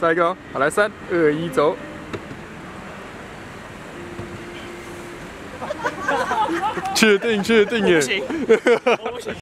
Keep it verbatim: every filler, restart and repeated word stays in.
再一个哦，好，来三二一走。确定确定耶！ 不行，我不行。